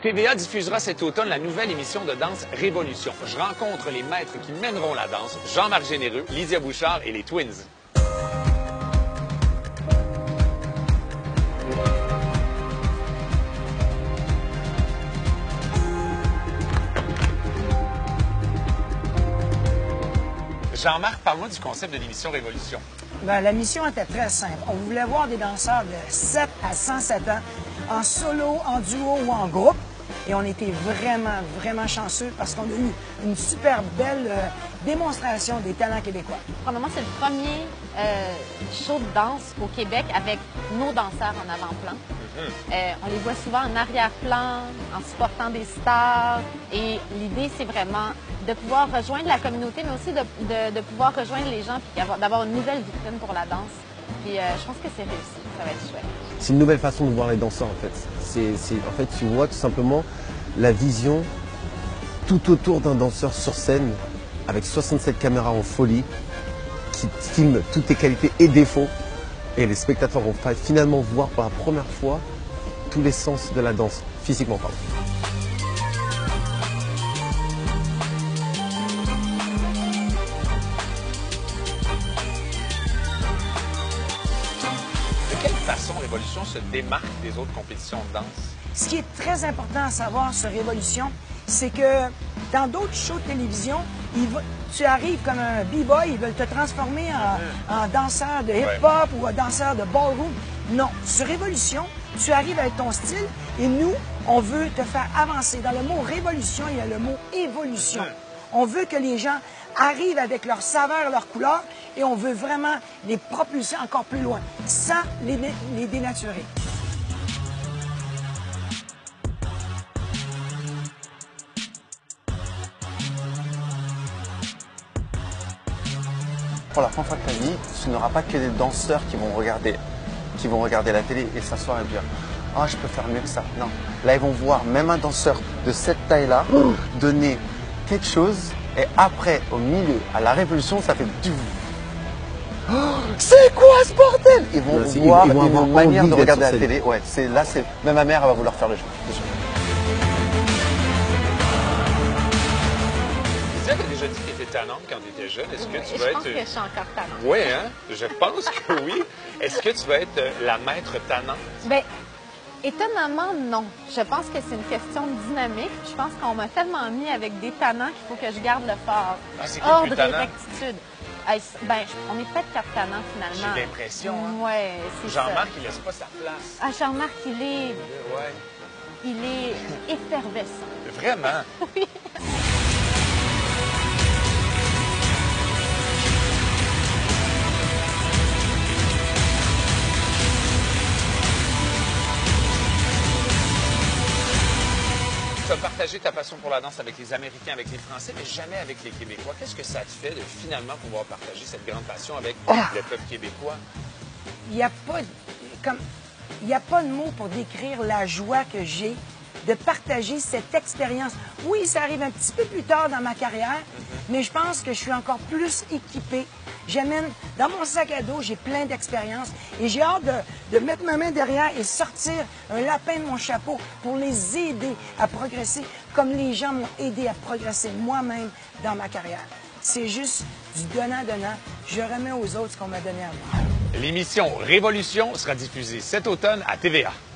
TVA diffusera cet automne la nouvelle émission de danse Révolution. Je rencontre les maîtres qui mèneront la danse, Jean-Marc Généreux, Lydia Bouchard et les Twins. Jean-Marc, parle-moi du concept de l'émission Révolution. Bien, la mission était très simple. On voulait voir des danseurs de 7 à 107 ans, en solo, en duo ou en groupe. Et on était vraiment chanceux parce qu'on a eu une super belle démonstration des talents québécois. Probablement, c'est le premier show de danse au Québec avec nos danseurs en avant-plan. On les voit souvent en arrière-plan, en supportant des stars. Et l'idée, c'est vraiment de pouvoir rejoindre la communauté, mais aussi de pouvoir rejoindre les gens et d'avoir une nouvelle vitrine pour la danse. Puis je pense que c'est réussi, ça va être chouette. C'est une nouvelle façon de voir les danseurs en fait. En fait, tu vois tout simplement la vision tout autour d'un danseur sur scène avec 67 caméras en folie qui filment toutes tes qualités et défauts. Et les spectateurs vont finalement voir pour la première fois tous les sens de la danse, physiquement parlant. De quelle façon Révolution se démarque des autres compétitions de danse? Ce qui est très important à savoir sur Révolution, c'est que dans d'autres shows de télévision, tu arrives comme un b-boy, ils veulent te transformer en danseur de hip-hop ou en danseur de ballroom. Non, sur Révolution, tu arrives avec ton style et nous, on veut te faire avancer. Dans le mot révolution, il y a le mot évolution. On veut que les gens arrivent avec leur saveur, leur couleur et on veut vraiment les propulser encore plus loin, sans les dénaturer. Pour la première fois de ta vie, tu n'auras pas que des danseurs qui vont regarder la télé et s'asseoir et dire « Ah, je peux faire mieux que ça ». Non. Là, ils vont voir même un danseur de cette taille-là donner quelque chose et après, au milieu, à la révolution, ça fait du... Oh, c'est quoi ce bordel? Ils vont voir une manière de regarder la télé. Ouais, même ma mère, elle va vouloir faire le jeu. Tu avais déjà dit que tu étais tannante quand tu étais jeune. Est-ce que tu vas Je pense que je suis encore tannante. Oui, hein? Je pense que oui. Est-ce que tu vas être la maître tannante? Bien, étonnamment, non. Je pense que c'est une question de dynamique. Je pense qu'on m'a tellement mis avec des tannants qu'il faut que je garde le fort. Ah, c'est ordre plus tannant? et rectitude. Ben, on est peut-être 4 tannants, finalement. J'ai l'impression, hein? Oui, c'est ça. Jean-Marc, il laisse pas sa place. Ah, Jean-Marc, Ouais. il est effervescent. Vraiment? Oui. Tu as partagé ta passion pour la danse avec les Américains, avec les Français, mais jamais avec les Québécois. Qu'est-ce que ça te fait de finalement pouvoir partager cette grande passion avec le peuple québécois? Il n'y a pas de mots pour décrire la joie que j'ai de partager cette expérience. Oui, ça arrive un petit peu plus tard dans ma carrière, mais je pense que je suis encore plus équipée. J'amène, dans mon sac à dos, j'ai plein d'expériences et j'ai hâte de mettre ma main derrière et sortir un lapin de mon chapeau pour les aider à progresser comme les gens m'ont aidé à progresser moi-même dans ma carrière. C'est juste du donnant-donnant. Je remets aux autres ce qu'on m'a donné à moi. L'émission Révolution sera diffusée cet automne à TVA.